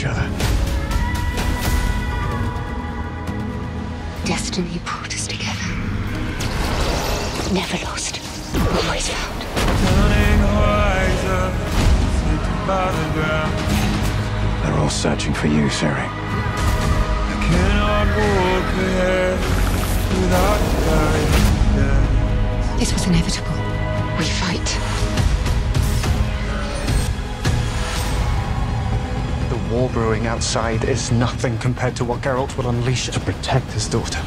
other. Destiny brought us together. Never lost. Always found. Turning horizon, slipping by the ground. They're all searching for you, Siri. I cannot walk ahead without guidance. This was inevitable. We fight. The war brewing outside is nothing compared to what Geralt will unleash to protect his daughter.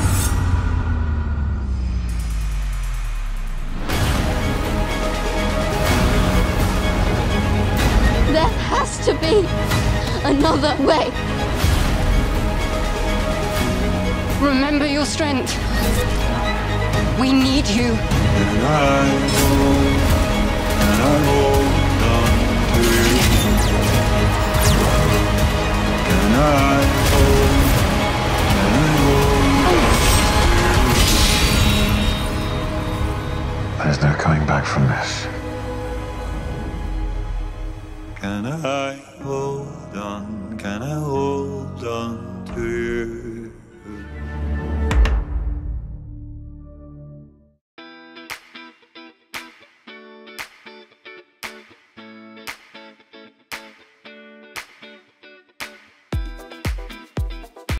There has to be another way. Remember your strength. We need you. And I hold on to you. And I hold There's no coming back from this. Can I hold on? Can